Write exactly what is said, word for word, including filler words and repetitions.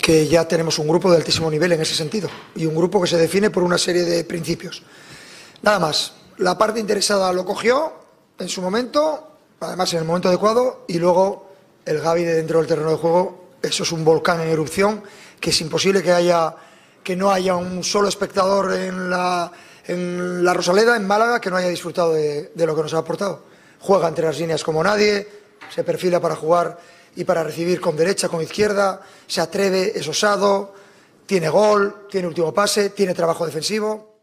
que ya tenemos un grupo de altísimo nivel en ese sentido y un grupo que se define por una serie de principios. Nada más, la parte interesada lo cogió en su momento, además en el momento adecuado, y luego el Gavi de dentro del terreno de juego, eso es un volcán en erupción, que es imposible que haya que no haya un solo espectador en la, en la Rosaleda, en Málaga, que no haya disfrutado de, de lo que nos ha aportado. Juega entre las líneas como nadie, se perfila para jugar y para recibir con derecha, con izquierda, se atreve, es osado, tiene gol, tiene último pase, tiene trabajo defensivo.